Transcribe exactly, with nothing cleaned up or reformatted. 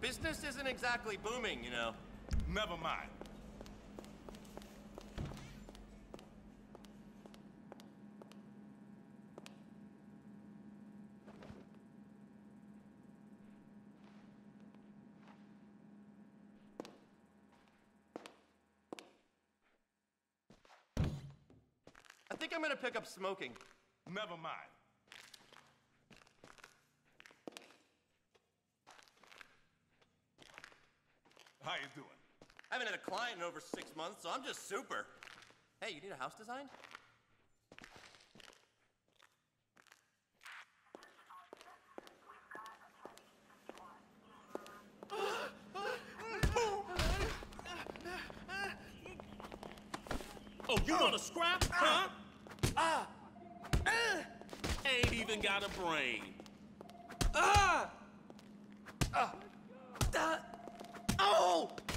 Business isn't exactly booming, you know. Never mind. I think I'm gonna pick up smoking. Never mind. How you doing? I haven't had a client in over six months, so I'm just super. Hey, you need a house design? Oh, you want to scrap, huh? Ah! Ain't even got a brain. Ah! Ah! Ah! Oh!